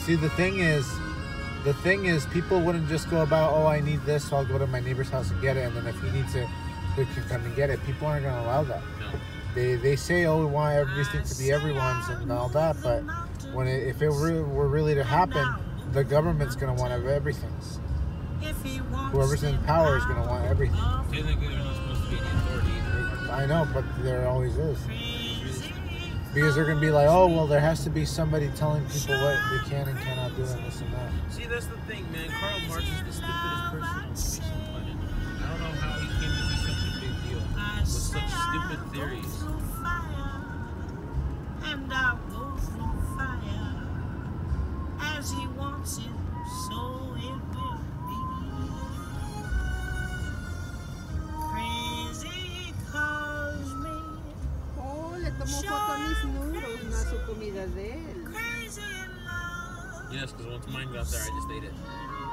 See, the thing is, people wouldn't just go about, oh, I need this, so I'll go to my neighbor's house and get it, and then if he needs it, we can come and get it. People aren't going to allow that. No. They say, oh, we want everything to be everyone's and all that, but if it were really to happen, the government's going to want everything. Whoever's in power is going to want everything. Technically, they're not supposed to be any authority either. I know, but there always is. Because they're going to be like, oh, well, there has to be somebody telling people what they can and cannot do and this and that. See, that's the thing, man. Karl Marx is the stupidest person on the planet. I don't know how he came to be such a big deal with such stupid theories. And I go through fire as he wants it, so it will be. Crazy calls me. Oh, le tomó foto a mis noodles, no a su comida de él. Crazy in love. Yes, because once mine got there, I just ate it.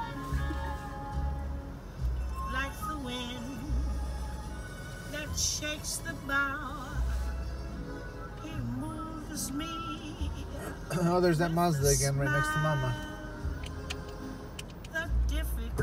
Like the wind that shakes the bough. He moves me. Oh, there's that Mazda again right next to Mama. The difficult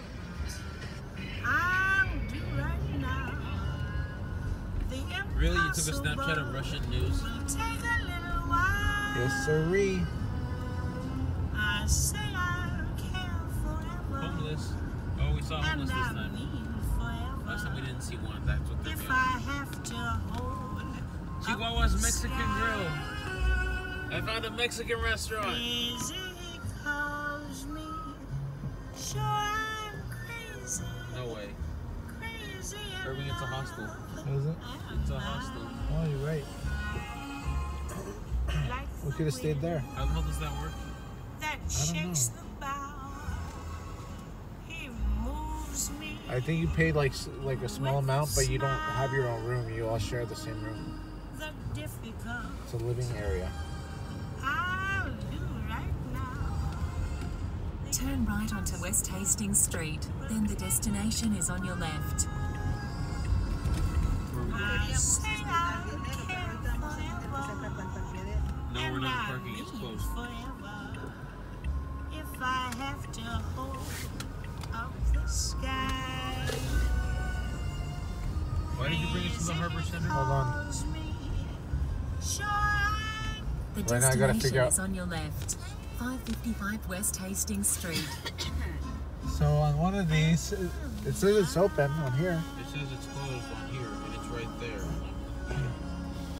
I'll do right now. The Really? You took a Snapchat of Russian news? will take a little while. Yes, sirree. I say I'll care forever. Homeless. Oh, we saw homeless And this I time. mean forever. Last time we didn't see one. That's what they're If doing. I have to hold Chihuahua's Mexican Grill. I found a Mexican restaurant. Crazy calls me. Sure I'm crazy. No way. Crazy. Irving, it's a hostel. Is it? It's a hostel. Oh, you're right. We could have stayed there. How the hell does that work? That I don't shakes the bough. He moves me. I think you paid like a small amount, but you don't have your own room. You all share the same room. The difficult It's a living area. I'll do right now. Turn right onto West Hastings Street, then the destination is on your left. I say I'll care forever. No, we're not parking. It's closed. Forever. If I have to hold up the sky. Why did you bring us to the Harbor Center? Hold on. Calls me. Sure I'm The Right now I gotta destination figure out- is on your left. 555 West Hastings Street. So on one of these, it says it's open on here. It says it's closed on here, and it's right there.